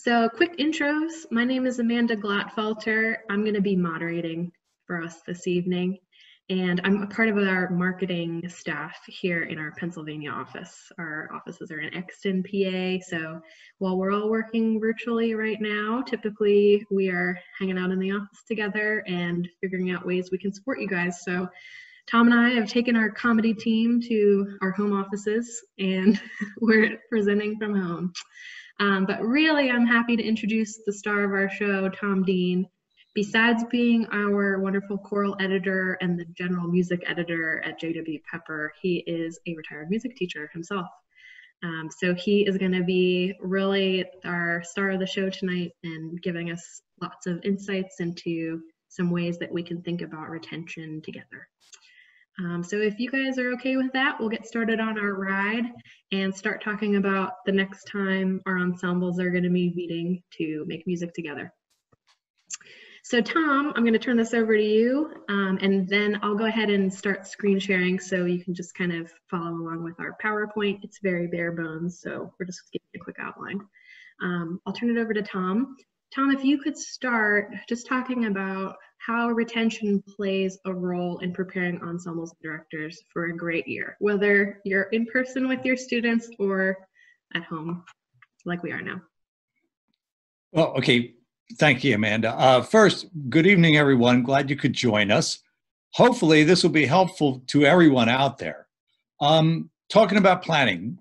So quick intros. My name is Amanda Glattfelter. I'm going to be moderating for us this evening. And I'm a part of our marketing staff here in our Pennsylvania office. Our offices are in Exton, PA. So while we're all working virtually right now, typically we are hanging out in the office together and figuring out ways we can support you guys. So Tom and I have taken our comedy team to our home offices and we're presenting from home. But really, I'm happy to introduce the star of our show, Tom Dean. Besides being our wonderful choral editor and the general music editor at J.W. Pepper, he is a retired music teacher himself. So he is going to be really our star of the show tonight and giving us lots of insights into some ways that we can think about retention together. So if you guys are okay with that, we'll get started on our ride and start talking about the next time our ensembles are going to be meeting to make music together. So Tom, I'm going to turn this over to you, and then I'll go ahead and start screen sharing so you can just kind of follow along with our PowerPoint. It's very bare bones, so we're just giving a quick outline. I'll turn it over to Tom. Tom, if you could start just talking about how retention plays a role in preparing ensembles directors for a great year, whether you're in person with your students or at home like we are now. Well, okay. Thank you, Amanda. First, good evening, everyone. Glad you could join us. Hopefully, this will be helpful to everyone out there. Talking about planning,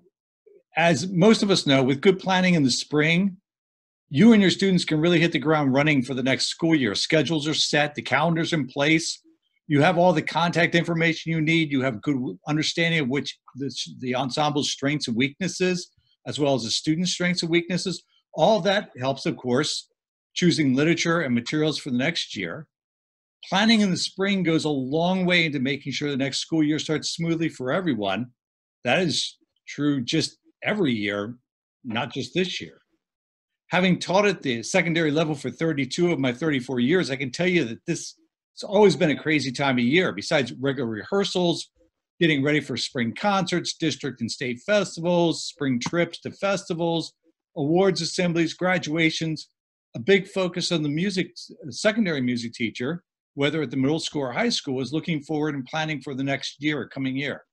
as most of us know, with good planning in the spring, you and your students can really hit the ground running for the next school year. Schedules are set, the calendar's in place. You have all the contact information you need. You have good understanding of which the ensemble's strengths and weaknesses, as well as the students' strengths and weaknesses. All of that helps, of course, choosing literature and materials for the next year. Planning in the spring goes a long way into making sure the next school year starts smoothly for everyone. That is true just every year, not just this year. Having taught at the secondary level for 32 of my 34 years, I can tell you that this has always been a crazy time of year. Besides regular rehearsals, getting ready for spring concerts, district and state festivals, spring trips to festivals, awards assemblies, graduations, a big focus on the secondary music teacher, whether at the middle school or high school, is looking forward and planning for the next year or coming year.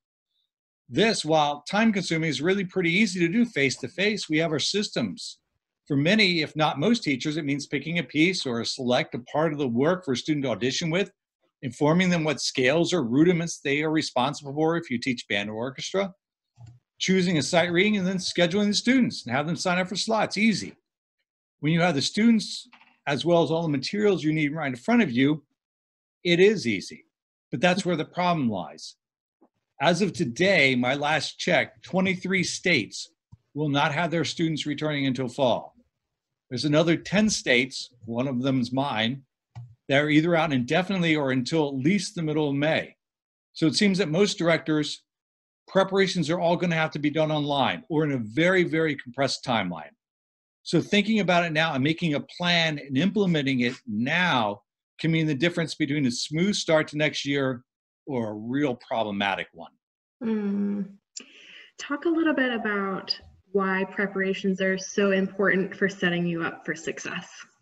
This, while time consuming, is really pretty easy to do face-to-face. We have our systems. For many, if not most teachers, it means picking a piece or select a part of the work for a student to audition with, informing them what scales or rudiments they are responsible for if you teach band or orchestra, choosing a sight reading, and then scheduling the students and have them sign up for slots. Easy. When you have the students, as well as all the materials you need right in front of you, it is easy. But that's where the problem lies. As of today, my last check, 23 states will not have their students returning until fall. There's another 10 states, one of them is mine, that are either out indefinitely or until at least the middle of May. So it seems that most directors, preparations are all going to have to be done online or in a very, very compressed timeline. So thinking about it now and making a plan and implementing it now can mean the difference between a smooth start to next year or a real problematic one. Talk a little bit about why preparations are so important for setting you up for success.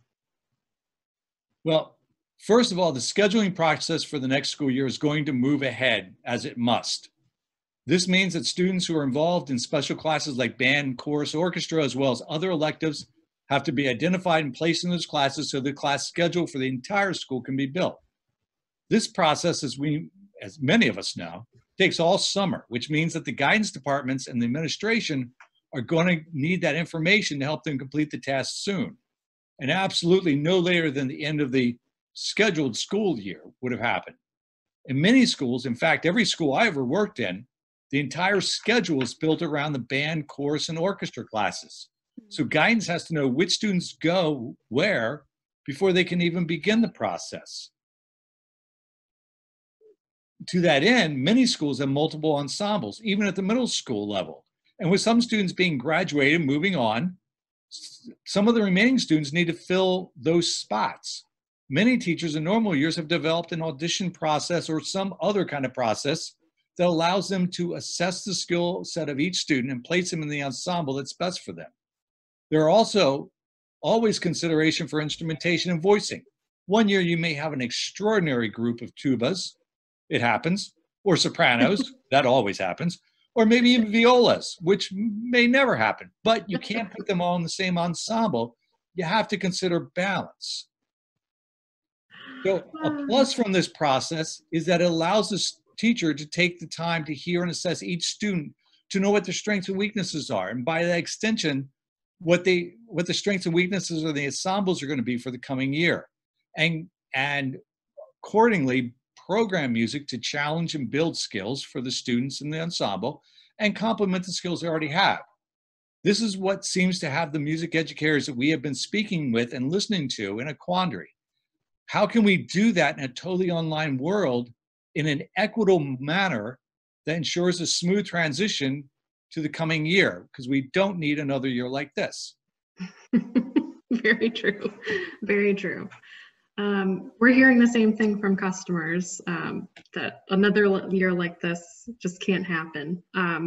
Well, first of all, the scheduling process for the next school year is going to move ahead as it must. This means that students who are involved in special classes like band, chorus, orchestra, as well as other electives, have to be identified and placed in those classes so the class schedule for the entire school can be built. This process, as many of us know, takes all summer, which means that the guidance departments and the administration are going to need that information to help them complete the task soon. And absolutely no later than the end of the scheduled school year would have happened. In many schools, in fact, every school I ever worked in, the entire schedule is built around the band, chorus, and orchestra classes. So guidance has to know which students go where before they can even begin the process. To that end, many schools have multiple ensembles, even at the middle school level. And with some students being graduated, moving on, some of the remaining students need to fill those spots. Many teachers in normal years have developed an audition process or some other kind of process that allows them to assess the skill set of each student and place them in the ensemble that's best for them. There are also Always consideration for instrumentation and voicing. One year you may have an extraordinary group of tubas, it happens, or sopranos, that always happens, or maybe even violas, which may never happen, but you can't put them all in the same ensemble. You have to consider balance. So a plus from this process is that it allows the teacher to take the time to hear and assess each student to know what their strengths and weaknesses are. And by that extension, what the strengths and weaknesses of the ensembles are going to be for the coming year. And accordingly, program music to challenge and build skills for the students in the ensemble and complement the skills they already have. This is what seems to have the music educators that we have been speaking with and listening to in a quandary. How can we do that in a totally online world in an equitable manner that ensures a smooth transition to the coming year? Because we don't need another year like this. Very true. Very true. We're hearing the same thing from customers, that another year like this just can't happen.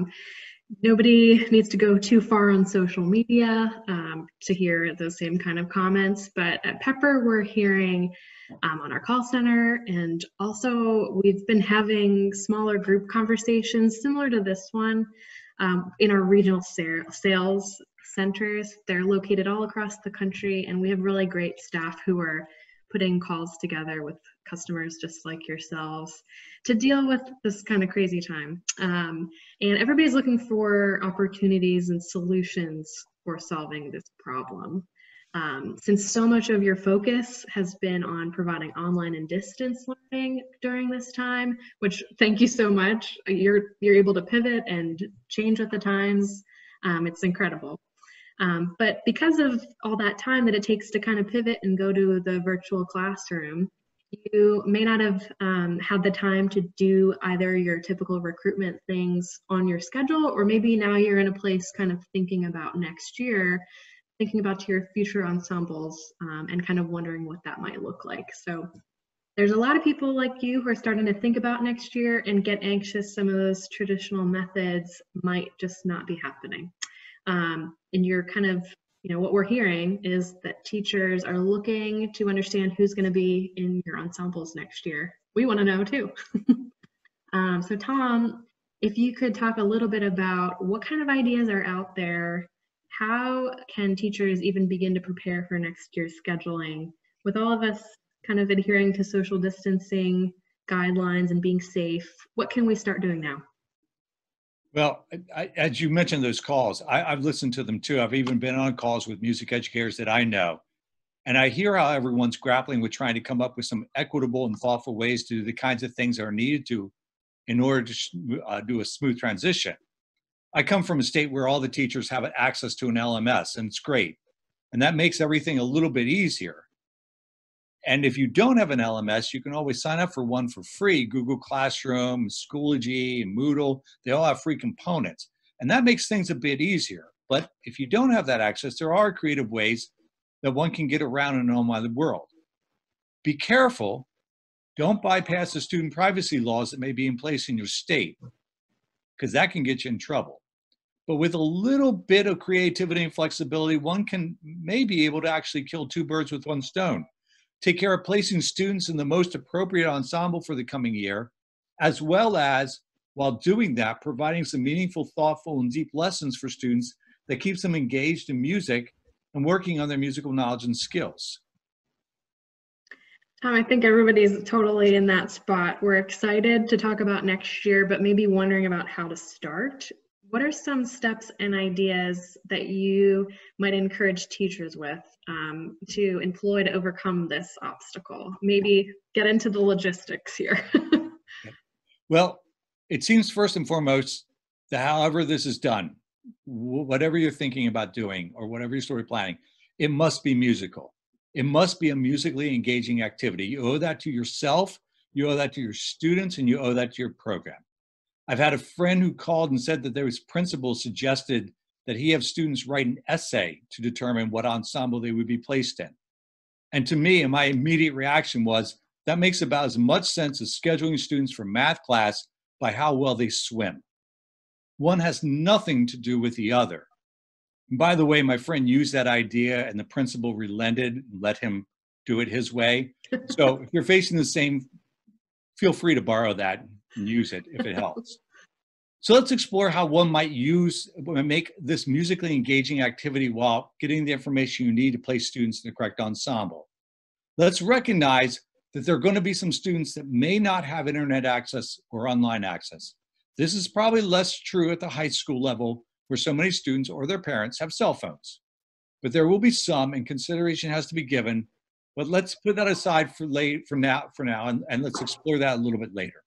Nobody needs to go too far on social media to hear the same kind of comments, but at Pepper we're hearing on our call center, and also we've been having smaller group conversations similar to this one in our regional sales centers. They're located all across the country, and we have really great staff who are putting calls together with customers just like yourselves to deal with this kind of crazy time. And everybody's looking for opportunities and solutions for solving this problem. Since so much of your focus has been on providing online and distance learning during this time, which thank you so much. You're able to pivot and change with the times. It's incredible. But because of all that time that it takes to kind of pivot and go to the virtual classroom, you may not have had the time to do either your typical recruitment things on your schedule, or maybe now you're in a place kind of thinking about next year, thinking about your future ensembles and kind of wondering what that might look like. So there's a lot of people like you who are starting to think about next year and get anxious. Some of those traditional methods might just not be happening. And you're kind of, what we're hearing is that teachers are looking to understand who's going to be in your ensembles next year. We want to know too. So Tom, if you could talk a little bit about what kind of ideas are out there, how can teachers even begin to prepare for next year's scheduling with all of us kind of adhering to social distancing guidelines and being safe? What can we start doing now? Well, as you mentioned those calls, I've listened to them too. I've even been on calls with music educators that I know. And I hear how everyone's grappling with trying to come up with some equitable and thoughtful ways to do the kinds of things that are needed to in order to do a smooth transition. I come from a state where all the teachers have access to an LMS, and it's great. And that makes everything a little bit easier. And if you don't have an LMS, you can always sign up for one for free. Google Classroom, Schoology, and Moodle, they all have free components. And that makes things a bit easier. But if you don't have that access, there are creative ways that one can get around in an online world. Be careful. Don't bypass the student privacy laws that may be in place in your state, because that can get you in trouble. But with a little bit of creativity and flexibility, one can may be able to actually kill two birds with one stone. Take care of placing students in the most appropriate ensemble for the coming year, as well as, while doing that, providing some meaningful, thoughtful, and deep lessons for students that keeps them engaged in music and working on their musical knowledge and skills. Tom, I think everybody's totally in that spot. We're excited to talk about next year, but maybe wondering about how to start. What are some steps and ideas that you might encourage teachers with to employ to overcome this obstacle? Maybe get into the logistics here. Well, it seems first and foremost that however this is done, whatever you're thinking about doing or whatever you're sort of planning, it must be musical. It must be a musically engaging activity. You owe that to yourself, you owe that to your students, and you owe that to your program. I've had a friend who called and said that there was principals suggested that he have students write an essay to determine what ensemble they would be placed in. And to me, and my immediate reaction was, that makes about as much sense as scheduling students for math class by how well they swim. One has nothing to do with the other. By the way, my friend used that idea and the principal relented and let him do it his way. So if you're facing the same, feel free to borrow that and use it if it helps. So let's explore how one might make this musically engaging activity while getting the information you need to place students in the correct ensemble. Let's recognize that there are going to be some students that may not have internet access or online access. This is probably less true at the high school level where so many students or their parents have cell phones. But there will be some, and consideration has to be given. But let's put that aside for now, and let's explore that a little bit later.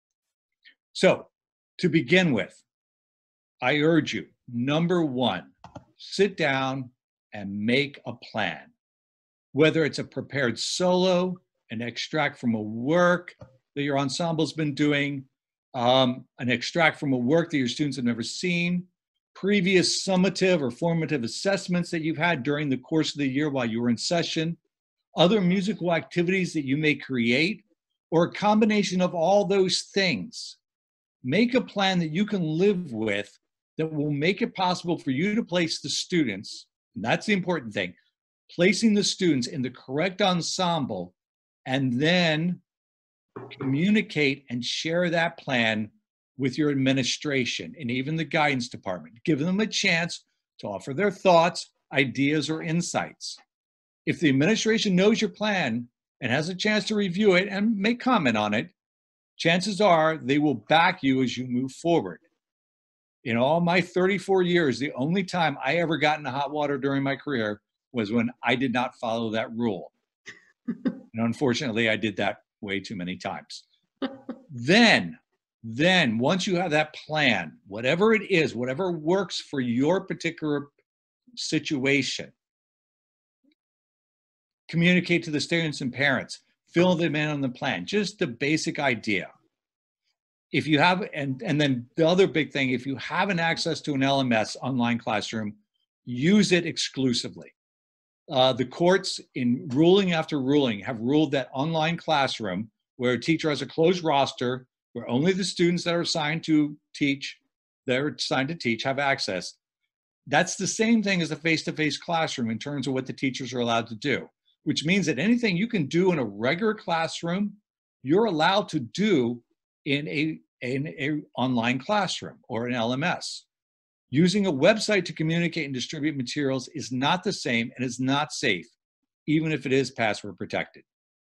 So, to begin with, I urge you, number one, sit down and make a plan. Whether it's a prepared solo, an extract from a work that your ensemble's been doing, an extract from a work that your students have never seen, previous summative or formative assessments that you've had during the course of the year while you were in session, other musical activities that you may create, or a combination of all those things. Make a plan that you can live with that will make it possible for you to place the students, and that's the important thing, placing the students in the correct ensemble, and then communicate and share that plan with your administration and even the guidance department. Give them a chance to offer their thoughts, ideas, or insights. If the administration knows your plan and has a chance to review it and make comment on it, chances are they will back you as you move forward. In all my 34 years, the only time I ever got into hot water during my career was when I did not follow that rule. And unfortunately, I did that way too many times. Then, once you have that plan, whatever it is, whatever works for your particular situation, communicate to the students and parents, fill them in on the plan, just the basic idea. If you have, and then the other big thing, if you have an access to an LMS online classroom, use it exclusively. The courts in ruling after ruling have ruled that online classroom, where a teacher has a closed roster, where only the students that are assigned to teach, have access. That's the same thing as a face-to-face classroom in terms of what the teachers are allowed to do, which means that anything you can do in a regular classroom, you're allowed to do in a online classroom or an LMS. Using a website to communicate and distribute materials is not the same and is not safe, even if it is password protected.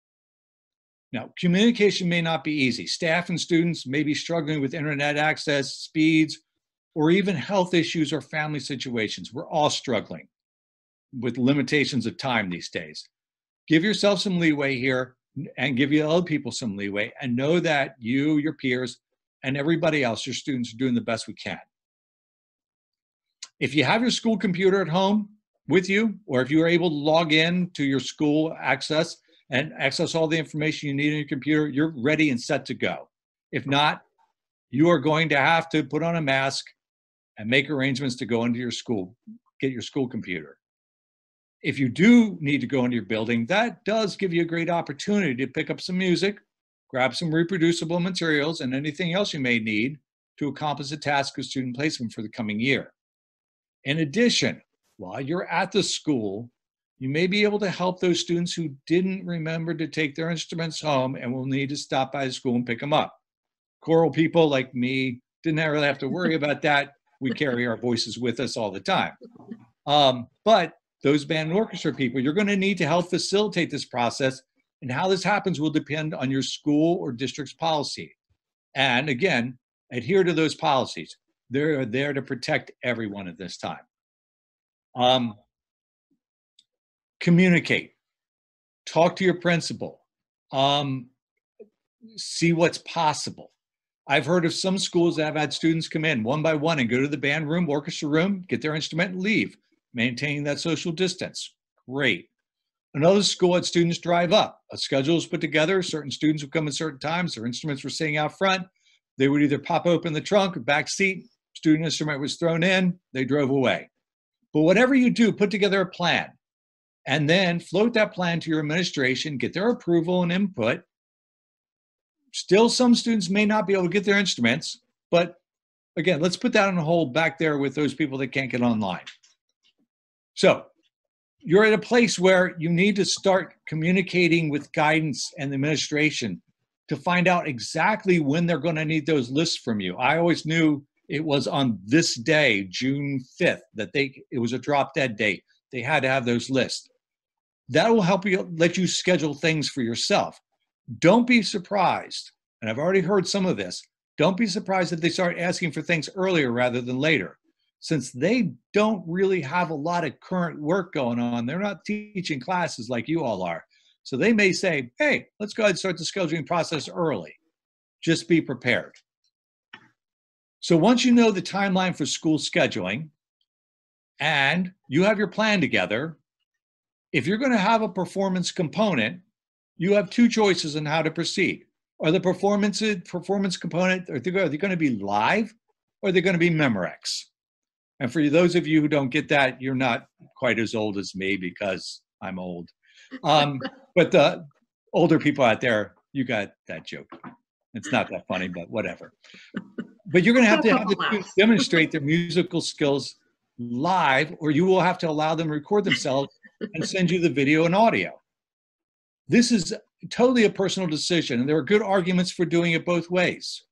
Now, communication may not be easy. Staff and students may be struggling with internet access, speeds, or even health issues or family situations. We're all struggling with limitations of time these days. Give yourself some leeway here and give your other people some leeway, and know that you, your peers, and everybody else, your students, are doing the best we can. If you have your school computer at home with you, or if you are able to log in to your school access and access all the information you need on your computer, you're ready and set to go. If not, you are going to have to put on a mask and make arrangements to go into your school, get your school computer. If you do need to go into your building, that does give you a great opportunity to pick up some music, grab some reproducible materials, and anything else you may need to accomplish the task of student placement for the coming year. In addition, while you're at the school, you may be able to help those students who didn't remember to take their instruments home and will need to stop by the school and pick them up. Choral people like me didn't really have to worry about that. We carry our voices with us all the time. But those band and orchestra people, you're going to need to help facilitate this process, and how this happens will depend on your school or district's policy. And again, adhere to those policies. They're there to protect everyone at this time. Communicate. Talk to your principal. See what's possible. I've heard of some schools that have had students come in one by one and go to the band room, orchestra room, get their instrument and leave, maintaining that social distance. Great. Another school had students drive up. A schedule was put together. Certain students would come at certain times. Their instruments were sitting out front. They would either pop open the trunk or back seat. Student instrument was thrown in. They drove away. But whatever you do, put together a plan and then float that plan to your administration, get their approval and input. Still, some students may not be able to get their instruments, but again, let's put that on hold back there with those people that can't get online. So you're at a place where you need to start communicating with guidance and the administration to find out exactly when they're going to need those lists from you. I always knew it was on this day, June 5th, that it was a drop dead date. They had to have those lists. That will help you, let you schedule things for yourself. Don't be surprised, and I've already heard some of this, don't be surprised if they start asking for things earlier rather than later. Since they don't really have a lot of current work going on, they're not teaching classes like you all are. So they may say, hey, let's go ahead and start the scheduling process early. Just be prepared. So once you know the timeline for school scheduling and you have your plan together, if you're going to have a performance component, you have two choices on how to proceed. Are the performance component, are they going to be live or are they going to be Memorex? And for those of you who don't get that, you're not quite as old as me because I'm old. But the older people out there, you got that joke. It's not that funny, but whatever. But you're going to have the students demonstrate their musical skills live, or you will have to allow them to record themselves and send you the video and audio. This is totally a personal decision, and there are good arguments for doing it both ways.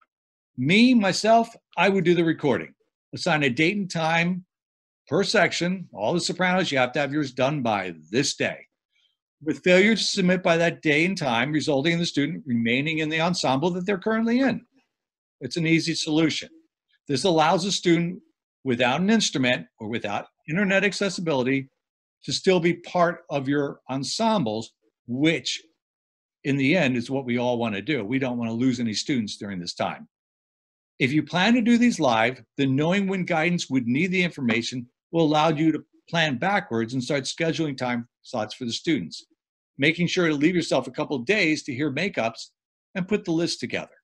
Myself, I would do the recording. Assign a date and time per section. All the sopranos, you have to have yours done by this day. With failure to submit by that day and time, resulting in the student remaining in the ensemble that they're currently in. It's an easy solution. This allows a student without an instrument or without internet accessibility to still be part of your ensembles, which in the end is what we all want to do. We don't want to lose any students during this time. If you plan to do these live, then knowing when guidance would need the information will allow you to plan backwards and start scheduling time slots for the students, making sure to leave yourself a couple of days to hear makeups and put the list together.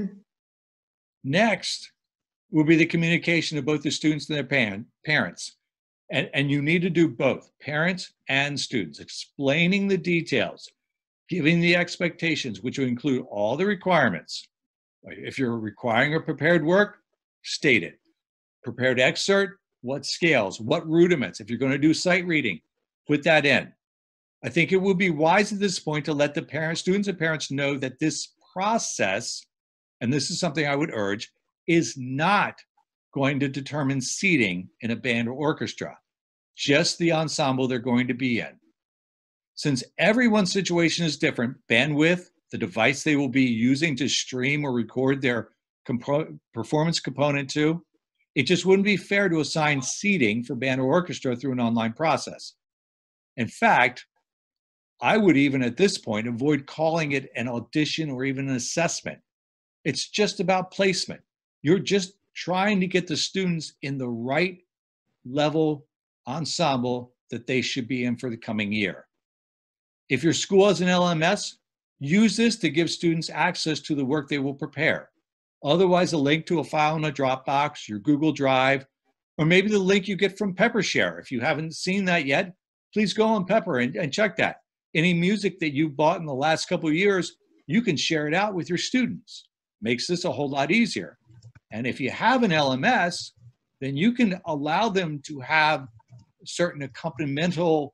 Next will be the communication of both the students and their parents. And you need to do both, parents and students, explaining the details, giving the expectations, which will include all the requirements. If you're requiring a prepared work, state it. Prepared excerpt, what scales, what rudiments. If you're going to do sight reading, put that in. I think it would be wise at this point to let the students and parents know that this process, and this is something I would urge, is not going to determine seating in a band or orchestra, just the ensemble they're going to be in. Since everyone's situation is different, bandwidth, the device they will be using to stream or record their performance component to, it just wouldn't be fair to assign seating for band or orchestra through an online process. In fact, I would even at this point avoid calling it an audition or even an assessment. It's just about placement. You're just trying to get the students in the right level ensemble that they should be in for the coming year. If your school has an LMS, use this to give students access to the work they will prepare. Otherwise, a link to a file in a Dropbox, your Google Drive, or maybe the link you get from PepperShare. If you haven't seen that yet, please go on Pepper and check that. Any music that you bought in the last couple of years, you can share it out with your students. Makes this a whole lot easier. And if you have an LMS, then you can allow them to have certain accompanimental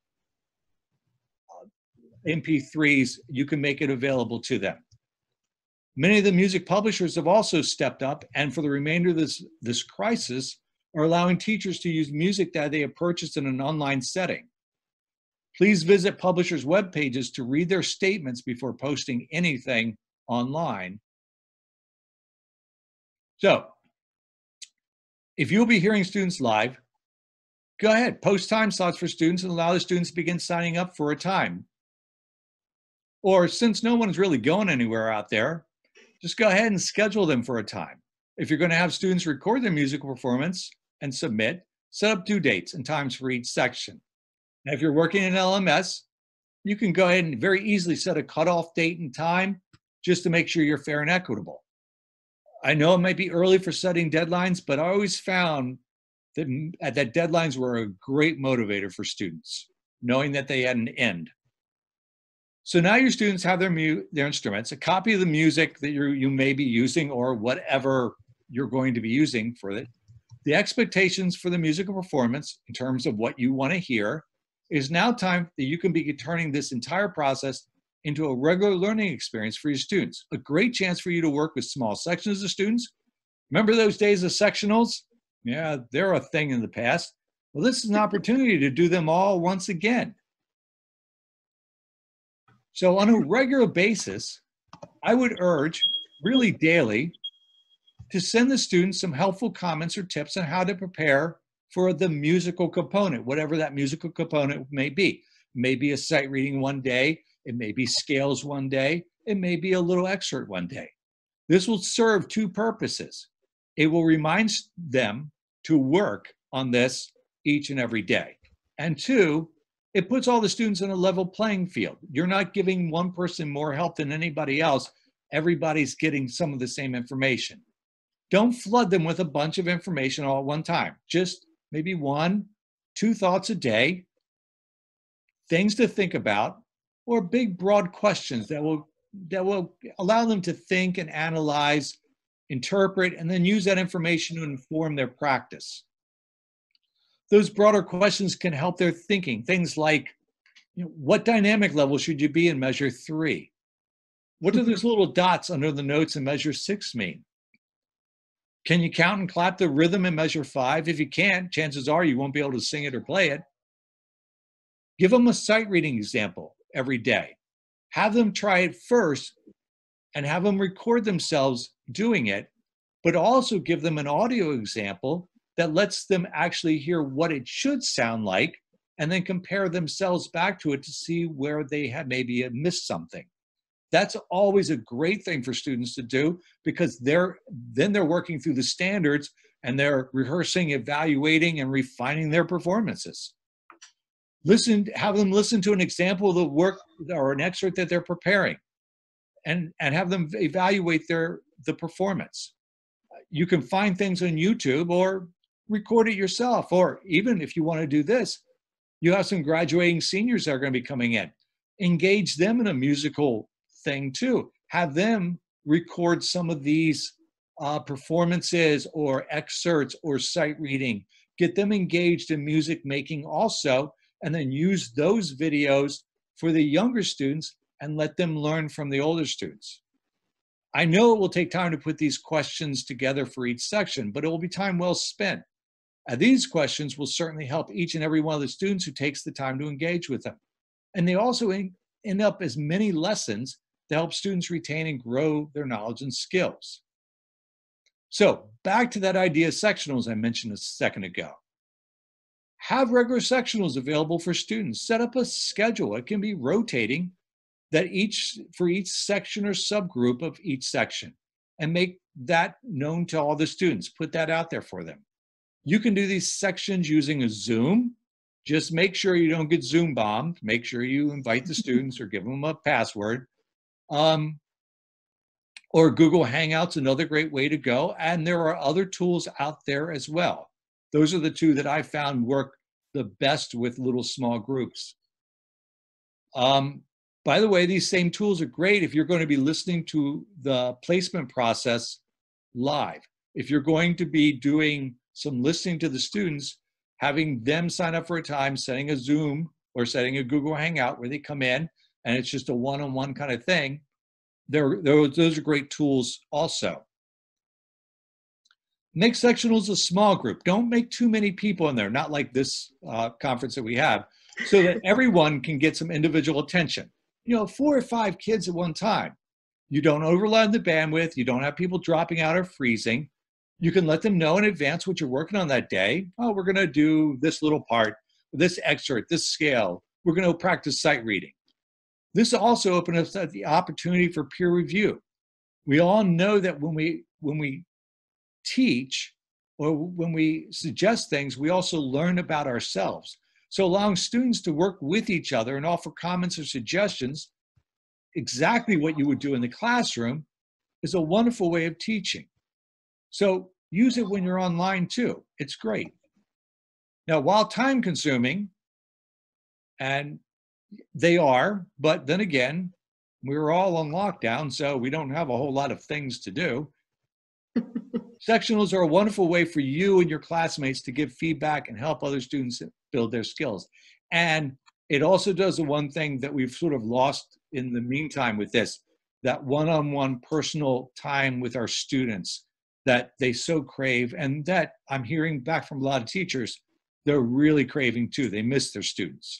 MP3s, you can make it available to them. Many of the music publishers have also stepped up, and for the remainder of this crisis, are allowing teachers to use music that they have purchased in an online setting. Please visit publishers' web pages to read their statements before posting anything online. So, if you'll be hearing students live, go ahead, post time slots for students and allow the students to begin signing up for a time. Or since no one's really going anywhere out there, just go ahead and schedule them for a time. If you're going to have students record their musical performance and submit, set up due dates and times for each section. Now, if you're working in LMS, you can go ahead and very easily set a cutoff date and time just to make sure you're fair and equitable. I know it might be early for setting deadlines, but I always found that deadlines were a great motivator for students, knowing that they had an end. So now your students have their instruments, a copy of the music that you may be using or whatever you're going to be using for it. The expectations for the musical performance in terms of what you want to hear is now time that you can be turning this entire process into a regular learning experience for your students. A great chance for you to work with small sections of students. Remember those days of sectionals? Yeah, they're a thing in the past. Well, this is an opportunity to do them all once again. So on a regular basis, I would urge, really daily, to send the students some helpful comments or tips on how to prepare for the musical component, whatever that musical component may be. It may be a sight reading one day, it may be scales one day, it may be a little excerpt one day. This will serve two purposes. It will remind them to work on this each and every day. And two, it puts all the students in a level playing field. You're not giving one person more help than anybody else. Everybody's getting some of the same information. Don't flood them with a bunch of information all at one time. Just maybe 1, 2 thoughts a day, things to think about, or big broad questions that will allow them to think and analyze, interpret, and then use that information to inform their practice. Those broader questions can help their thinking. Things like, what dynamic level should you be in measure 3? What do those little dots under the notes in measure 6 mean? Can you count and clap the rhythm in measure 5? If you can't, chances are you won't be able to sing it or play it. Give them a sight reading example every day. Have them try it first and have them record themselves doing it, but also give them an audio example that lets them actually hear what it should sound like and then compare themselves back to it to see where they have maybe missed something. That's always a great thing for students to do because they're working through the standards and they're rehearsing, evaluating, and refining their performances. Have them listen to an example of the work or an excerpt that they're preparing and have them evaluate the performance. You can find things on YouTube or record it yourself, or even if you want to do this, you have some graduating seniors that are going to be coming in. Engage them in a musical thing too. Have them record some of these performances or excerpts or sight reading. Get them engaged in music making also, and then use those videos for the younger students and let them learn from the older students. I know it will take time to put these questions together for each section, but it will be time well spent. These questions will certainly help each and every one of the students who takes the time to engage with them. And they also end up as many lessons to help students retain and grow their knowledge and skills. So back to that idea of sectionals I mentioned a second ago. Have regular sectionals available for students. Set up a schedule. It can be rotating for each section or subgroup of each section, and make that known to all the students. Put that out there for them. You can do these sections using a Zoom. Just make sure you don't get Zoom bombed. Make sure you invite the students or give them a password. Or Google Hangouts, another great way to go. And there are other tools out there as well. Those are the two that I found work the best with little small groups. By the way, these same tools are great if you're going to be listening to the placement process live. If you're going to be doing some listening to the students, having them sign up for a time, setting a Zoom or setting a Google Hangout where they come in and it's just a one-on-one kind of thing, those are great tools also. Make sectionals a small group. Don't make too many people in there, not like this conference that we have, so that everyone can get some individual attention. 4 or 5 kids at one time. You don't overload the bandwidth. You don't have people dropping out or freezing. You can let them know in advance what you're working on that day. Oh, we're going to do this little part, this excerpt, this scale. We're going to practice sight reading. This also opens up the opportunity for peer review. We all know that when we teach or when we suggest things, we also learn about ourselves. So allowing students to work with each other and offer comments or suggestions, exactly what you would do in the classroom, is a wonderful way of teaching. So use it when you're online too. It's great. Now, while time consuming, and they are, but then again, we're all on lockdown, so we don't have a whole lot of things to do. Sectionals are a wonderful way for you and your classmates to give feedback and help other students build their skills. And it also does the one thing that we've sort of lost in the meantime with this, that one-on-one personal time with our students that they so crave, and that I'm hearing back from a lot of teachers, they're really craving too. They miss their students.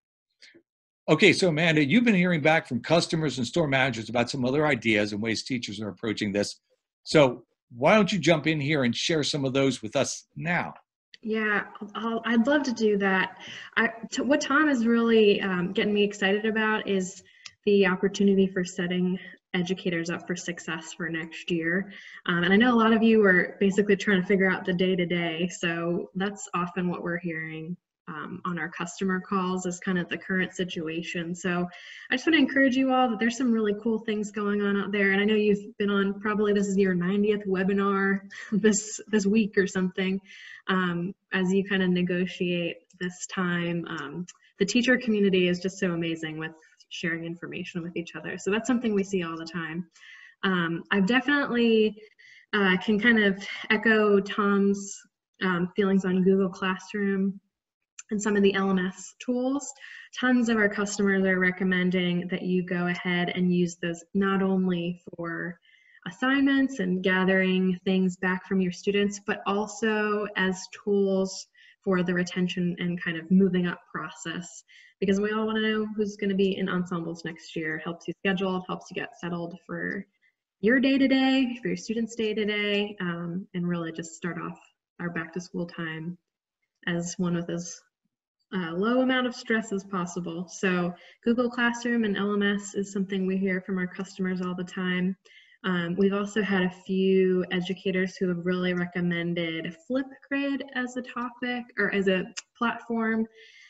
Okay, so Amanda, you've been hearing back from customers and store managers about some other ideas and ways teachers are approaching this. So why don't you jump in here and share some of those with us now? Yeah, I'd love to do that. What Tom is really getting me excited about is the opportunity for setting educators up for success for next year. And I know a lot of you are basically trying to figure out the day-to-day, so that's often what we're hearing on our customer calls is kind of the current situation. So I just want to encourage you all that there's some really cool things going on out there. And I know you've been on, probably this is your 90th webinar this week or something, as you kind of negotiate this time. The teacher community is just so amazing with sharing information with each other. So that's something we see all the time. I've definitely can kind of echo Tom's feelings on Google Classroom and some of the LMS tools. Tons of our customers are recommending that you go ahead and use those not only for assignments and gathering things back from your students, but also as tools for the retention and kind of moving up process. Because we all want to know who's going to be in Ensembles next year. Helps you schedule, helps you get settled for your day-to-day, for your students' day-to-day, and really just start off our back-to-school time as one with as low amount of stress as possible. So Google Classroom and LMS is something we hear from our customers all the time. We've also had a few educators who have really recommended Flipgrid as a topic or as a platform.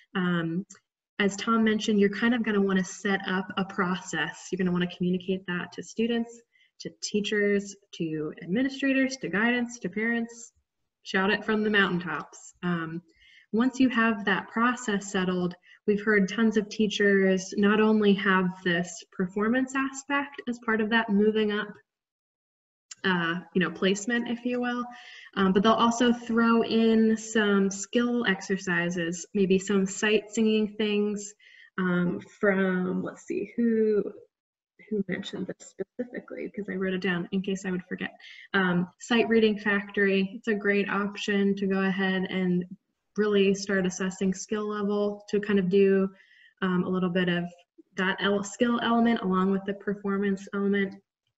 As Tom mentioned, you're kind of going to want to set up a process. You're going to want to communicate that to students, to teachers, to administrators, to guidance, to parents. Shout it from the mountaintops. Once you have that process settled, we've heard tons of teachers not only have this performance aspect as part of that moving up, placement, if you will, but they'll also throw in some skill exercises, maybe some sight singing things from, let's see, who mentioned this specifically, because I wrote it down in case I would forget. Sight Reading Factory, it's a great option to go ahead and really start assessing skill level, to kind of do a little bit of that skill element along with the performance element.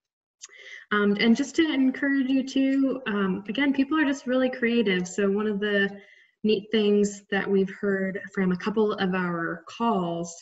And just to encourage you to, again, people are just really creative. So one of the neat things that we've heard from a couple of our calls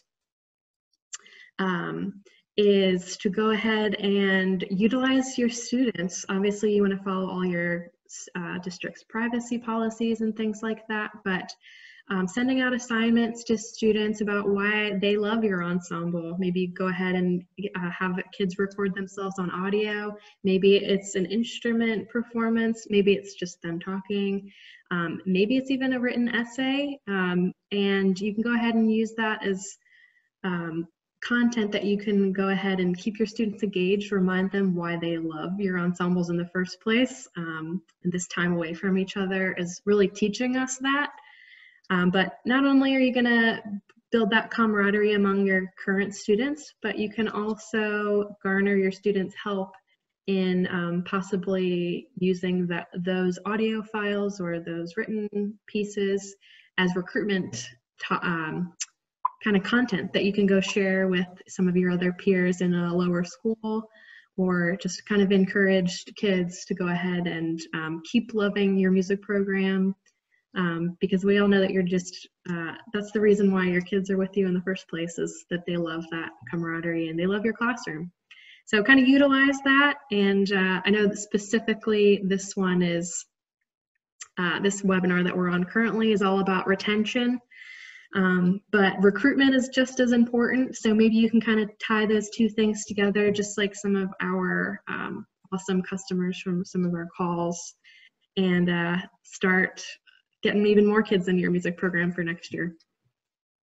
is to go ahead and utilize your students. Obviously, you want to follow all your district's privacy policies and things like that, but sending out assignments to students about why they love your ensemble. Maybe go ahead and have kids record themselves on audio. Maybe it's an instrument performance. Maybe it's just them talking. Maybe it's even a written essay. And you can go ahead and use that as content that you can go ahead and keep your students engaged, remind them why they love your ensembles in the first place. And this time away from each other is really teaching us that. But not only are you going to build that camaraderie among your current students, but you can also garner your students' help in possibly using those audio files or those written pieces as recruitment kind of content that you can go share with some of your other peers in a lower school, or just kind of encourage kids to go ahead and keep loving your music program, because we all know that you're just, that's the reason why your kids are with you in the first place, is that they love that camaraderie and they love your classroom. So kind of utilize that. And I know that specifically this one is, this webinar that we're on currently is all about retention. But recruitment is just as important. So maybe you can kind of tie those two things together, just like some of our awesome customers from some of our calls, and start getting even more kids in your music program for next year.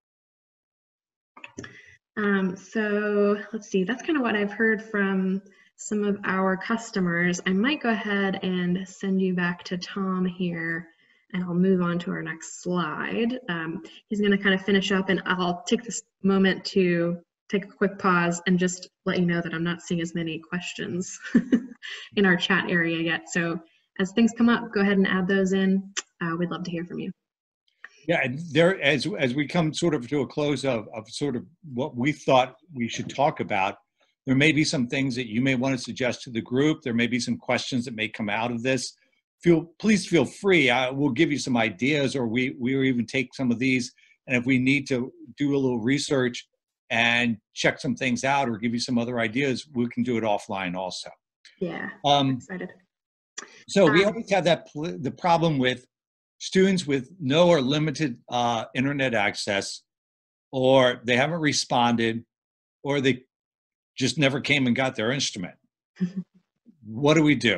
So let's see, that's kind of what I've heard from some of our customers, I might go ahead and send you back to Tom here, and I'll move on to our next slide. He's going to kind of finish up, and I'll take this moment to take a quick pause and just let you know that I'm not seeing as many questions in our chat area yet. So as things come up, go ahead and add those in. We'd love to hear from you. Yeah, and there, as we come sort of to a close of sort of what we thought we should talk about, there may be some things that you may want to suggest to the group. There may be some questions that may come out of this. Please feel free. We'll give you some ideas, or we will even take some of these. And if we need to do a little research and check some things out or give you some other ideas, we can do it offline also. Yeah, I'm excited. So we always have the problem with students with no or limited internet access, or they haven't responded, or they just never came and got their instrument. What do we do?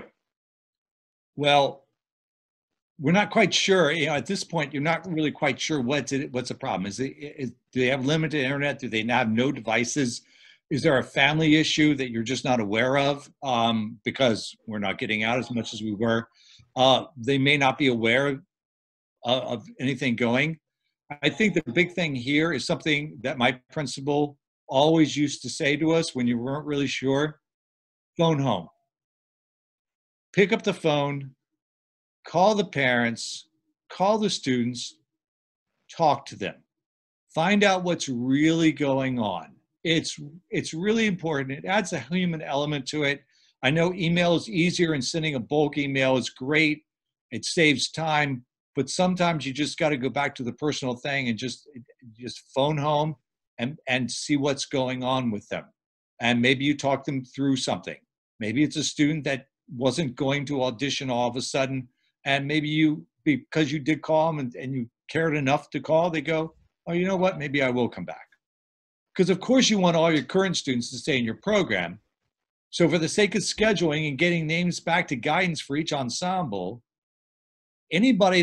Well, we're not quite sure. At this point, you're not really quite sure what's the problem. Do they have limited internet? Do they have no devices? Is there a family issue that you're just not aware of because we're not getting out as much as we were? They may not be aware of anything going. I think the big thing here is something that my principal always used to say to us when you weren't really sure: phone home. Pick up the phone, call the parents, call the students, talk to them. Find out what's really going on. It's really important. It adds a human element to it. I know email is easier, and sending a bulk email is great. It saves time, but sometimes you just got to go back to the personal thing and just phone home and see what's going on with them. And maybe you talk them through something. Maybe it's a student that wasn't going to audition all of a sudden, and maybe because you did call them and you cared enough to call, they go, oh, you know what, maybe I will come back. Because of course you want all your current students to stay in your program. So for the sake of scheduling and getting names back to guidance for each ensemble, anybody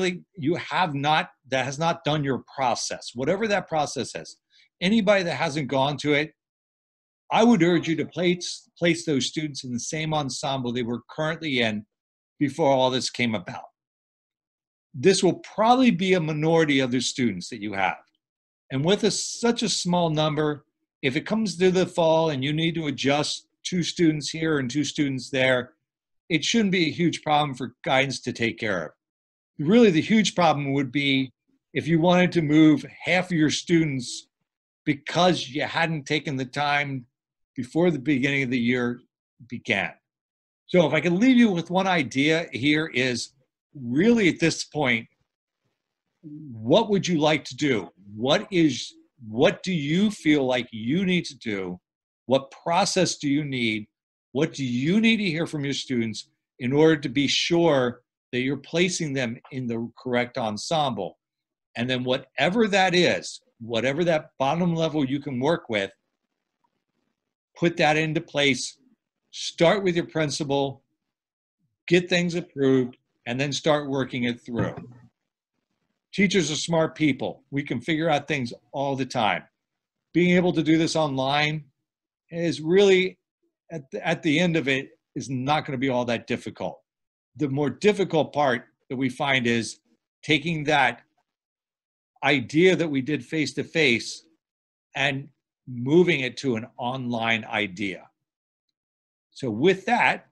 that that has not done your process, whatever that process is, anybody that hasn't gone to it, I would urge you to place those students in the same ensemble they were currently in before all this came about. This will probably be a minority of the students that you have. And with such a small number, if it comes to the fall and you need to adjust 2 students here and 2 students there, it shouldn't be a huge problem for guidance to take care of. Really, the huge problem would be if you wanted to move half of your students because you hadn't taken the time before the beginning of the year began. So if I can leave you with one idea here is really at this point, what would you like to do? What do you feel like you need to do? What process do you need? What do you need to hear from your students in order to be sure that you're placing them in the correct ensemble? And then whatever that is, whatever that bottom level you can work with, put that into place. Start with your principal, get things approved, and then start working it through. Teachers are smart people. We can figure out things all the time. Being able to do this online is really, at the end of it, is not going to be all that difficult. The more difficult part that we find is taking that idea that we did face-to-face and moving it to an online idea. So with that,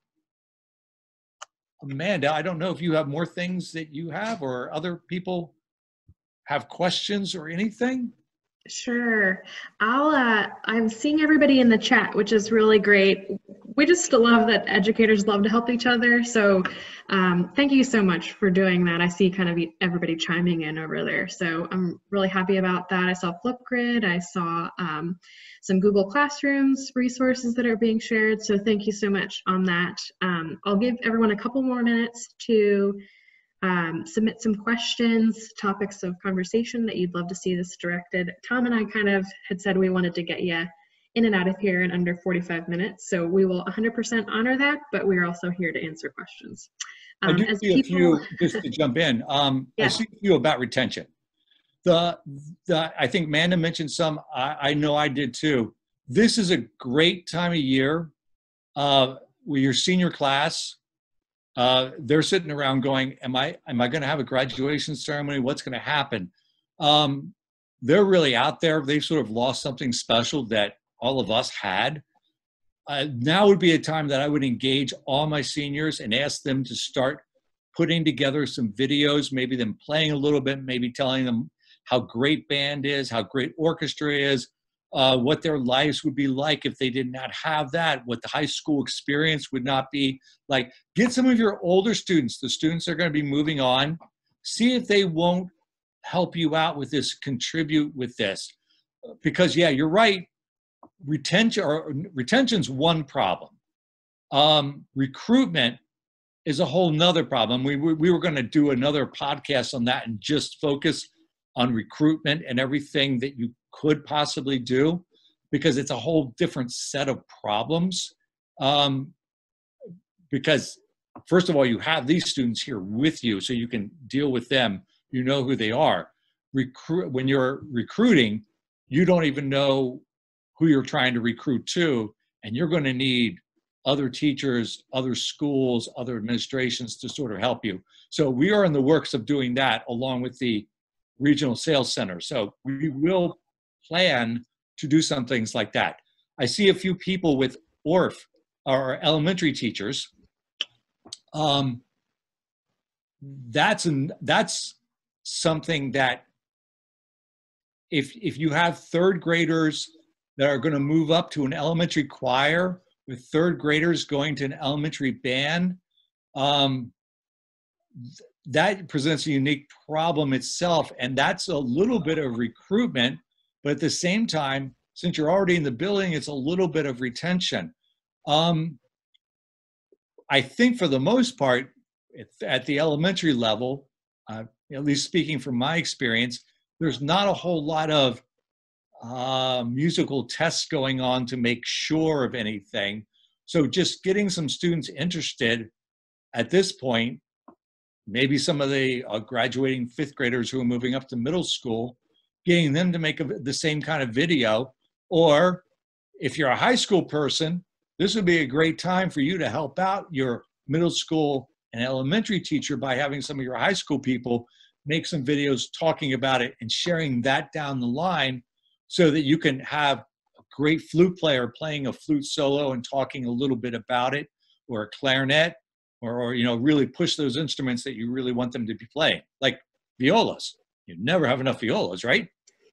Amanda, I don't know if you have more things that you have or other people have questions or anything? Sure. I'm seeing everybody in the chat, which is really great. We just love that educators love to help each other. So thank you so much for doing that. I see kind of everybody chiming in over there. So I'm really happy about that. I saw Flipgrid. I saw some Google Classrooms resources that are being shared. So thank you so much on that. I'll give everyone a couple more minutes to submit some questions, topics of conversation that you'd love to see this directed. Tom and I kind of had said we wanted to get you in and out of here in under 45 minutes, so we will 100% honor that, but we're also here to answer questions. I do see a few, just to jump in, I see a few about retention. I think Amanda mentioned some, I know I did too. This is a great time of year with your senior class, they're sitting around going, am I going to have a graduation ceremony? What's going to happen? They're really out there. They've sort of lost something special that all of us had. Now would be a time that I would engage all my seniors and ask them to start putting together some videos, maybe them playing a little bit, maybe telling them how great band is, how great orchestra is, what their lives would be like if they did not have that, what the high school experience would not be like. Get some of your older students, the students that are going to be moving on, see if they won't help you out with this, contribute with this. Because yeah, you're right, retention's one problem. Recruitment is a whole nother problem. We were going to do another podcast on that and just focus on recruitment and everything that you could possibly do, because it's a whole different set of problems. Because first of all, you have these students here with you, so you can deal with them. You know who they are. When you're recruiting, you don't even know who you're trying to recruit to, and you're going to need other teachers, other schools, other administrations to sort of help you. So we are in the works of doing that along with the regional sales center. So we will plan to do some things like that. I see a few people with ORF, or elementary teachers. That's something that if you have third graders that are going to move up to an elementary choir, with third graders going to an elementary band, that presents a unique problem itself. And that's a little bit of recruitment, but at the same time, since you're already in the building, it's a little bit of retention. I think for the most part, at the elementary level, at least speaking from my experience, there's not a whole lot of musical tests going on to make sure of anything. So just getting some students interested at this point, maybe some of the graduating fifth graders who are moving up to middle school, getting them to make the same kind of video. Or if you're a high school person, this would be a great time for you to help out your middle school and elementary teacher by having some of your high school people make some videos talking about it and sharing that down the line, so that you can have a great flute player playing a flute solo and talking a little bit about it, or a clarinet, or really push those instruments that you really want them to be playing, like violas. You never have enough violas, right?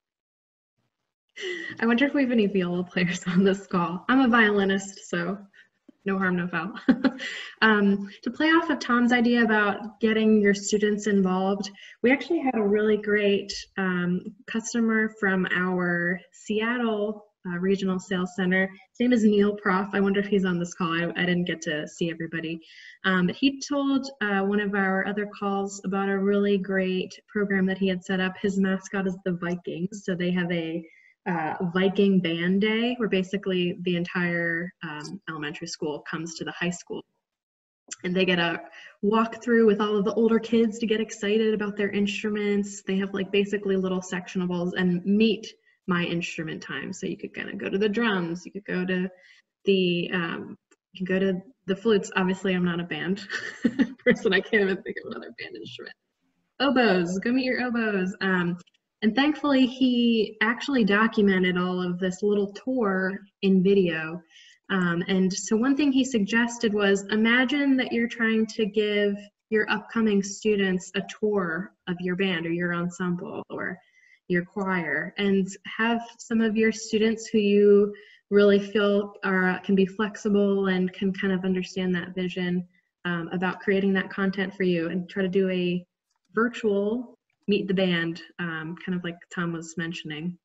I wonder if we have any viola players on this call. I'm a violinist, so no harm, no foul. To play off of Tom's idea about getting your students involved, we actually had a really great customer from our Seattle Regional Sales Center. His name is Neil Prof. I wonder if he's on this call. I didn't get to see everybody. But he told one of our other calls about a really great program that he had set up. His mascot is the Vikings, so they have a Viking band day, where basically the entire elementary school comes to the high school, and they get a walk through with all of the older kids to get excited about their instruments. They have like basically little sectionables and meet my instrument time. So you could kind of go to the drums, you could go to the flutes. Obviously, I'm not a band person. I can't even think of another band instrument. Oboes, go meet your oboes. And thankfully, he actually documented all of this little tour in video. And so one thing he suggested was, imagine that you're trying to give your upcoming students a tour of your band or your ensemble or your choir, and have some of your students who you really feel can be flexible and can kind of understand that vision about creating that content for you, and try to do a virtual meet the band, kind of like Tom was mentioning.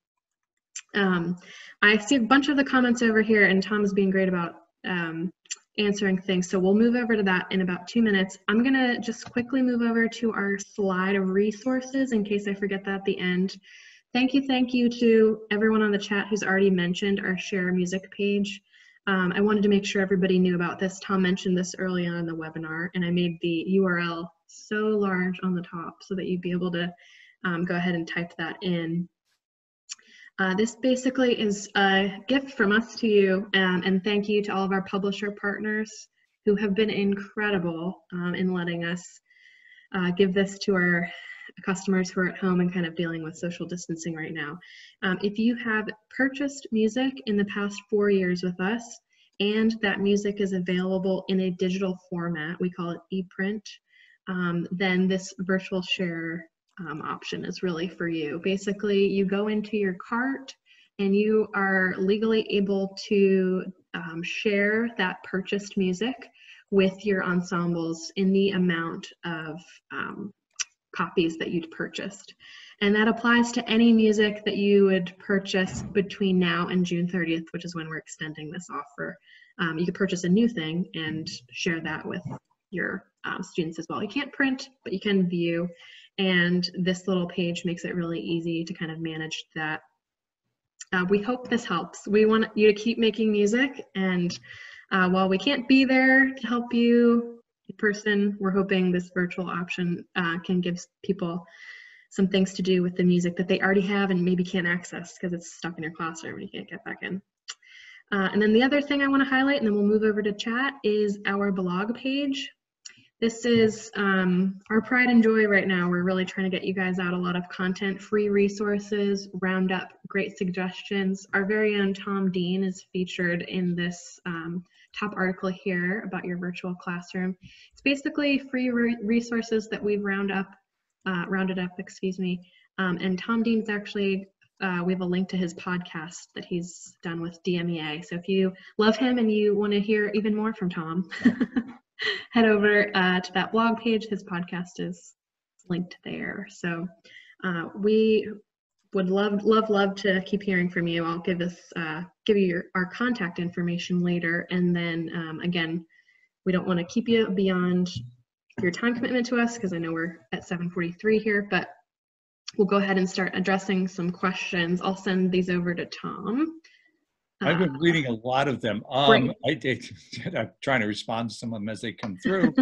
I see a bunch of the comments over here, and Tom's being great about answering things, so we'll move over to that in about 2 minutes. I'm gonna just quickly move over to our slide of resources in case I forget that at the end. Thank you to everyone on the chat who's already mentioned our Share Music page. I wanted to make sure everybody knew about this. Tom mentioned this early on in the webinar, and I made the URL so large on the top so that you'd be able to go ahead and type that in. This basically is a gift from us to you, and thank you to all of our publisher partners who have been incredible in letting us give this to our customers who are at home and kind of dealing with social distancing right now. If you have purchased music in the past 4 years with us, and that music is available in a digital format, we call it ePrint, then this virtual share option is really for you. Basically, you go into your cart and you are legally able to share that purchased music with your ensembles in the amount of copies that you'd purchased. And that applies to any music that you would purchase between now and June 30th, which is when we're extending this offer. You could purchase a new thing and share that with your students as well. You can't print, but you can view. And this little page makes it really easy to kind of manage that. We hope this helps. We want you to keep making music, and while we can't be there to help you in person, we're hoping this virtual option can give people some things to do with the music that they already have and maybe can't access because it's stuck in your classroom and you can't get back in. And then the other thing I want to highlight, and then we'll move over to chat, is our blog page. This is our pride and joy right now. We're really trying to get you guys out a lot of content, free resources, round up great suggestions. Our very own Tom Dean is featured in this top article here about your virtual classroom. It's basically free resources that we've rounded up, and Tom Dean's actually, we have a link to his podcast that he's done with DMEA. So if you love him and you want to hear even more from Tom, head over to that blog page. His podcast is linked there. So we would love to keep hearing from you. I'll give you our contact information later. And then again, we don't want to keep you beyond your time commitment to us because I know we're at 7:43 here, but we'll go ahead and start addressing some questions. I'll send these over to Tom. I've been reading a lot of them. I'm trying to respond to some of them as they come through.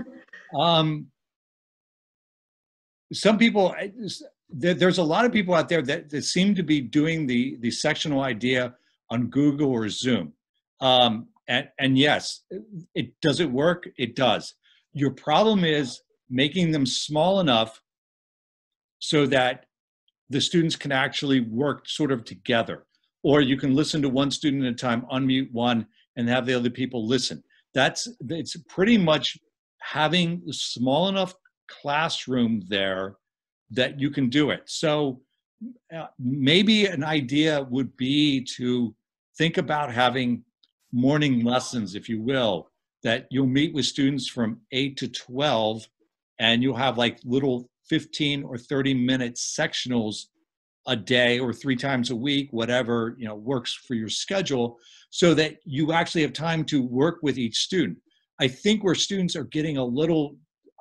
Some people, there's a lot of people out there that seem to be doing the sectional idea on Google or Zoom. And yes, does it work? It does. Your problem is making them small enough so that the students can actually work sort of together. Or you can listen to one student at a time, unmute one, and have the other people listen. It's pretty much having a small enough classroom there that you can do it. So maybe an idea would be to think about having morning lessons, if you will, that you'll meet with students from 8 to 12, and you'll have like little 15 or 30-minute sectionals a day or 3 times a week, whatever works for your schedule, so that you actually have time to work with each student. I think where students are getting a little,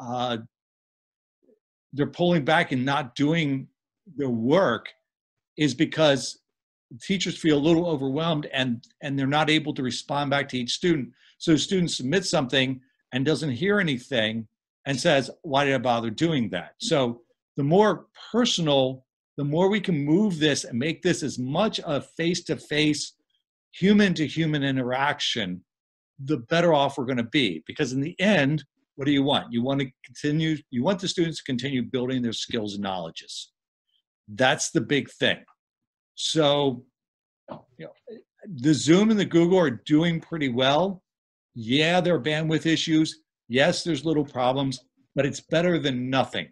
they're pulling back and not doing their work is because teachers feel a little overwhelmed and they're not able to respond back to each student. So the student submits something and doesn't hear anything and says, why did I bother doing that? So the more personal, the more we can move this and make this as much a face-to-face, human-to-human interaction, the better off we're going to be. Because in the end, what do you want? You want the students to continue building their skills and knowledges. That's the big thing. So, the Zoom and the Google are doing pretty well. Yeah, there are bandwidth issues. Yes, there's little problems, but it's better than nothing.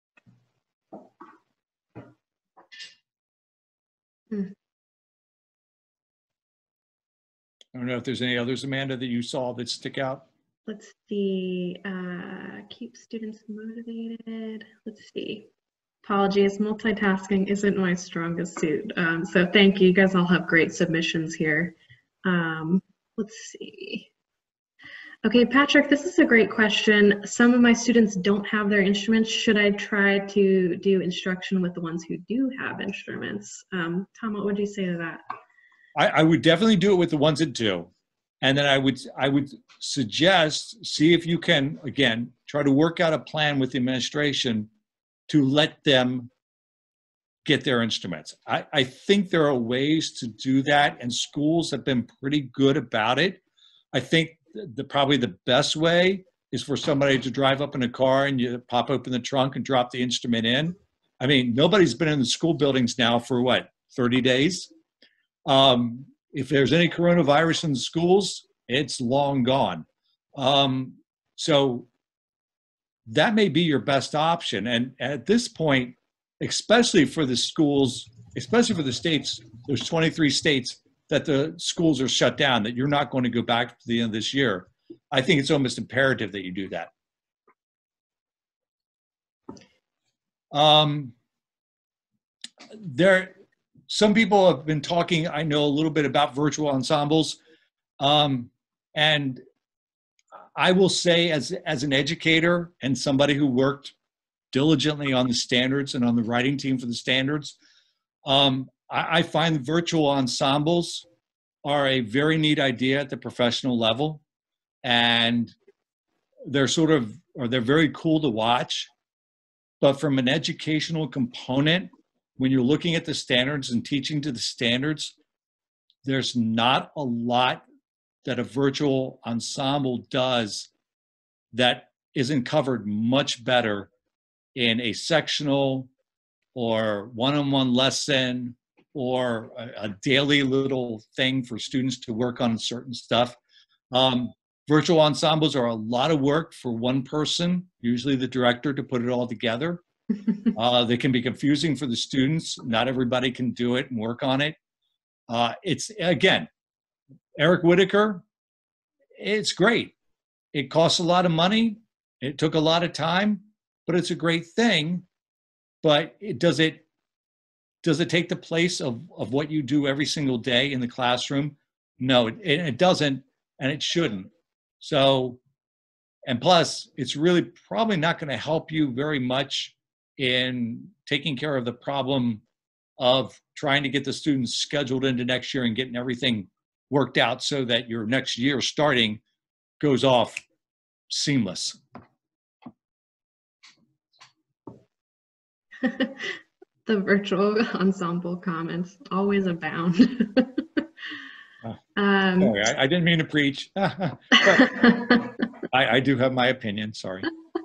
I don't know if there's any others, Amanda, that you saw that stick out. Let's see. Keep students motivated. Let's see. Apologies, multitasking isn't my strongest suit. So thank you. You guys all have great submissions here. Let's see. Okay, Patrick, this is a great question. Some of my students don't have their instruments. Should I try to do instruction with the ones who do have instruments? Tom, what would you say to that? I would definitely do it with the ones that do. And then I would suggest, see if you can, again, try to work out a plan with the administration to let them get their instruments. I think there are ways to do that, and schools have been pretty good about it. I think probably the best way is for somebody to drive up in a car and you pop open the trunk and drop the instrument in. I mean, nobody's been in the school buildings now for what, 30 days? If there's any coronavirus in the schools, it's long gone. So that may be your best option. And at this point, especially for the schools, especially for the states, there's 23 states that the schools are shut down, that you're not going to go back to the end of this year. I think it's almost imperative that you do that. Some people have been talking, I know, a little bit about virtual ensembles. And I will say, as an educator and somebody who worked diligently on the standards and on the writing team for the standards, I find virtual ensembles are a very neat idea at the professional level. And they're they're very cool to watch. But from an educational component, when you're looking at the standards and teaching to the standards, there's not a lot that a virtual ensemble does that isn't covered much better in a sectional or one-on-one lesson or a daily little thing for students to work on certain stuff. Virtual ensembles are a lot of work for one person, usually the director, to put it all together. They can be confusing for the students. Not everybody can do it and work on it. It's, again, Eric Whitaker, it's great. It costs a lot of money. It took a lot of time, but it's a great thing. But does it take the place of what you do every single day in the classroom? No, it doesn't, and it shouldn't. So, and plus, it's really probably not going to help you very much in taking care of the problem of trying to get the students scheduled into next year and getting everything worked out so that your next year starting goes off seamless. The virtual ensemble comments always abound. Sorry, I didn't mean to preach. But I do have my opinion, sorry.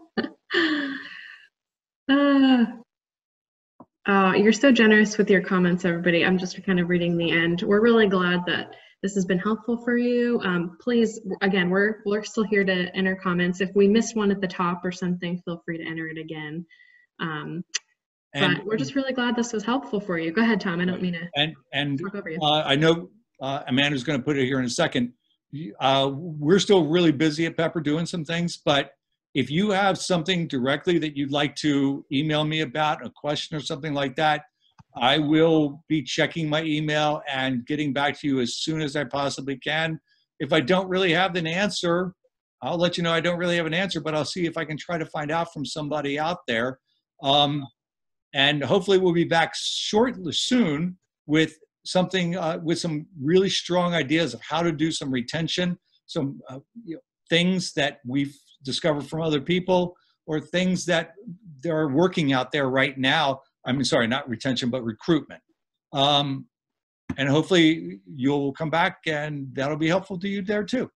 You're so generous with your comments, everybody. I'm just kind of reading the end. We're really glad that this has been helpful for you. Please, again, we're still here to enter comments. If we missed one at the top or something, feel free to enter it again. But we're just really glad this was helpful for you. Go ahead, Tom. I don't mean to talk over you. I know Amanda's going to put it here in a second. We're still really busy at Pepper doing some things, but if you have something directly that you'd like to email me about, a question or something like that, I will be checking my email and getting back to you as soon as I possibly can. If I don't really have an answer, I'll let you know I don't really have an answer, but I'll see if I can try to find out from somebody out there. And hopefully we'll be back soon with something, with some really strong ideas of how to do some retention, some things that we've discovered from other people, or things that they're working out there right now. I mean, sorry, not retention, but recruitment. And hopefully you'll come back and that'll be helpful to you there too.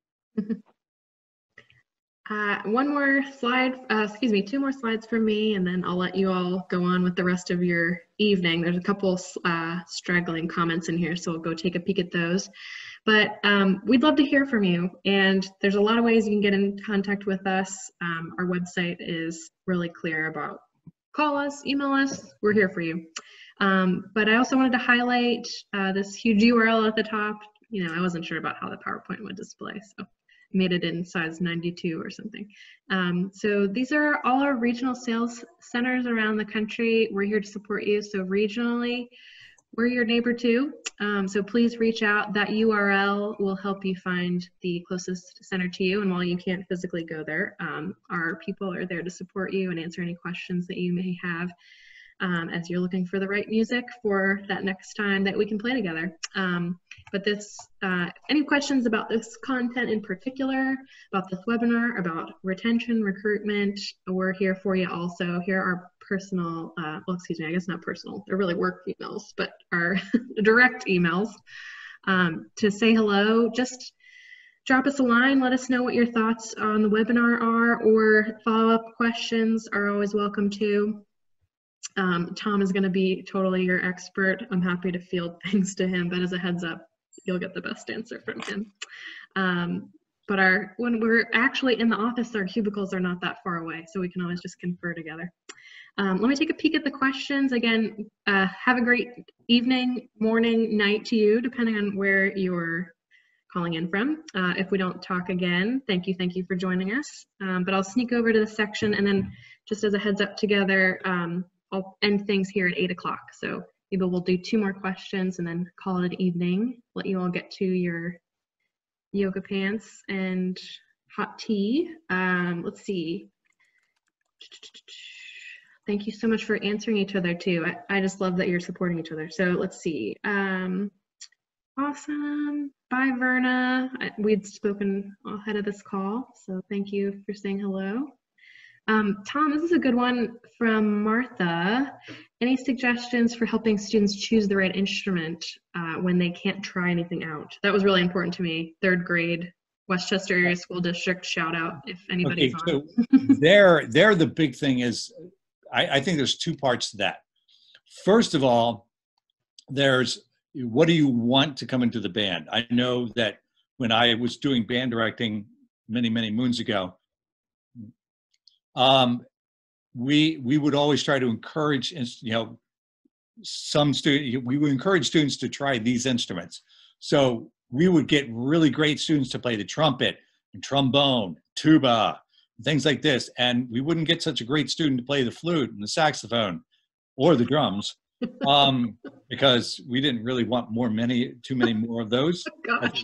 One more slide, two more slides for me, and then I'll let you all go on with the rest of your evening. There's a couple straggling comments in here, so we'll go take a peek at those. But we'd love to hear from you, and there's a lot of ways you can get in contact with us. Our website is really clear about call us, email us, we're here for you. But I also wanted to highlight this huge URL at the top. You know, I wasn't sure about how the PowerPoint would display, so made it in size 92 or something. So these are all our regional sales centers around the country. We're here to support you. So regionally, we're your neighbor too. So please reach out. That URL will help you find the closest center to you. And while you can't physically go there, our people are there to support you and answer any questions that you may have as you're looking for the right music for that next time that we can play together. But this, any questions about this content in particular, about this webinar, about retention, recruitment, we're here for you also. Here are personal, well, excuse me, I guess not personal, they're really work emails, but our direct emails to say hello. Just drop us a line, let us know what your thoughts on the webinar are, or follow-up questions are always welcome too. Tom is going to be totally your expert. I'm happy to field things to him, but as a heads up, you'll get the best answer from him. But when we're actually in the office, our cubicles are not that far away, so we can always just confer together. Let me take a peek at the questions. Again, have a great evening, morning, night to you, depending on where you're calling in from. If we don't talk again, thank you for joining us. But I'll sneak over to the section, and then just as a heads up together, I'll end things here at 8 o'clock. So maybe we'll do 2 more questions and then call it an evening, let you all get to your yoga pants and hot tea. Let's see. Thank you so much for answering each other too. I just love that you're supporting each other. So let's see. Awesome. Bye, Verna. We'd spoken ahead of this call, so thank you for saying hello. Tom, this is a good one from Martha. Any suggestions for helping students choose the right instrument when they can't try anything out? That was really important to me. 3rd grade, Westchester Area School District, shout out if anybody's on. So there the big thing is, I think there's 2 parts to that. First of all, there's what do you want to come into the band? I know that when I was doing band directing many moons ago, we would always try to encourage, we would encourage students to try these instruments. So we would get really great students to play the trumpet and trombone, tuba, things like this. And we wouldn't get such a great student to play the flute and the saxophone or the drums because we didn't really want too many more of those. Gosh,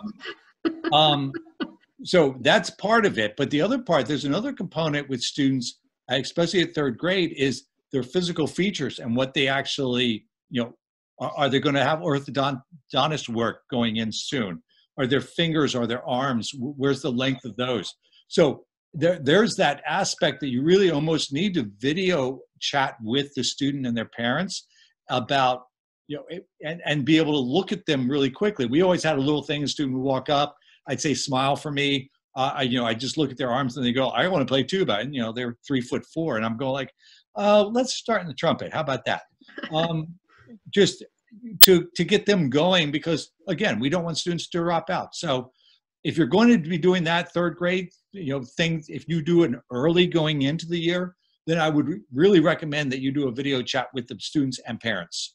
So that's part of it. But the other part, there's another component with students, especially at 3rd grade, is their physical features and what they actually, are they going to have orthodontist work going in soon? Are their fingers, are their arms, where's the length of those? So there's that aspect that you really almost need to video chat with the student and their parents about, and be able to look at them really quickly. We always had a little thing, a student would walk up, I'd say, smile for me. I just look at their arms and they go, I want to play tuba. And, they're 3'4", and I'm going like, let's start in the trumpet. How about that? Just to get them going, because again, we don't want students to drop out. So if you're going to be doing that 3rd grade, things, if you do an early going into the year, then I would really recommend that you do a video chat with the students and parents.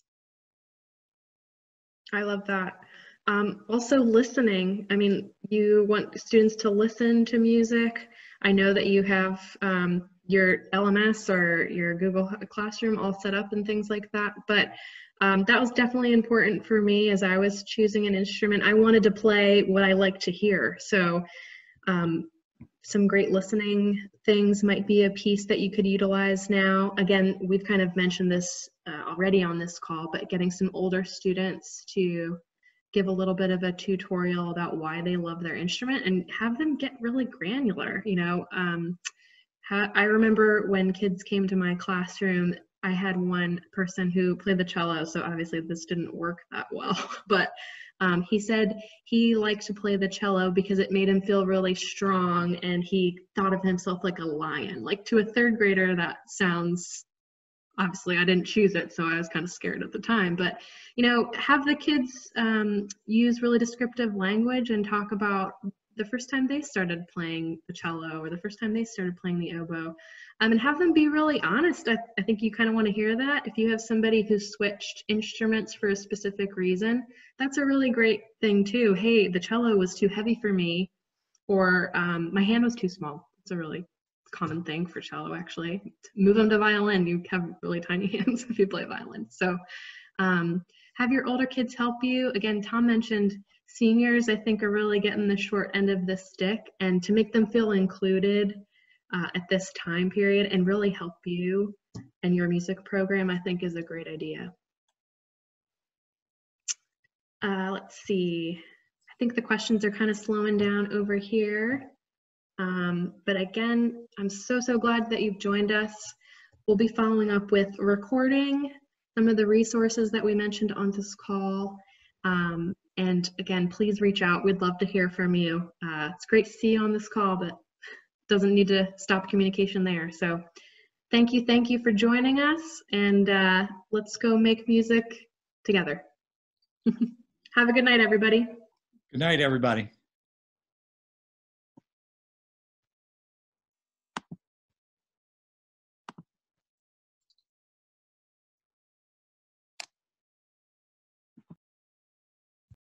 I love that. Also listening. I mean, you want students to listen to music. I know that you have your LMS or your Google Classroom all set up and things like that, but that was definitely important for me as I was choosing an instrument. I wanted to play what I like to hear. So some great listening things might be a piece that you could utilize now. Again, we've kind of mentioned this already on this call, but getting some older students to give a little bit of a tutorial about why they love their instrument and have them get really granular. I remember when kids came to my classroom, I had one person who played the cello, so obviously this didn't work that well, but he said he liked to play the cello because it made him feel really strong, and he thought of himself like a lion. Like, to a 3rd grader, that sounds, obviously I didn't choose it, so I was kind of scared at the time, but have the kids use really descriptive language and talk about the first time they started playing the cello or the first time they started playing the oboe, and have them be really honest. I think you kind of want to hear that. If you have somebody who switched instruments for a specific reason, that's a really great thing too. Hey, the cello was too heavy for me, or my hand was too small. It's a really common thing for cello, actually. Move them to violin. You have really tiny hands if you play violin. So have your older kids help you. Again, Tom mentioned seniors, I think, are really getting the short end of the stick, and to make them feel included at this time period and really help you and your music program, I think, is a great idea. Let's see. I think the questions are kind of slowing down over here. But again, I'm so glad that you've joined us. we'll be following up with recording some of the resources that we mentioned on this call. And again, please reach out. We'd love to hear from you. It's great to see you on this call, but doesn't need to stop communication there. So thank you for joining us, and let's go make music together. Have a good night, everybody. Good night, everybody.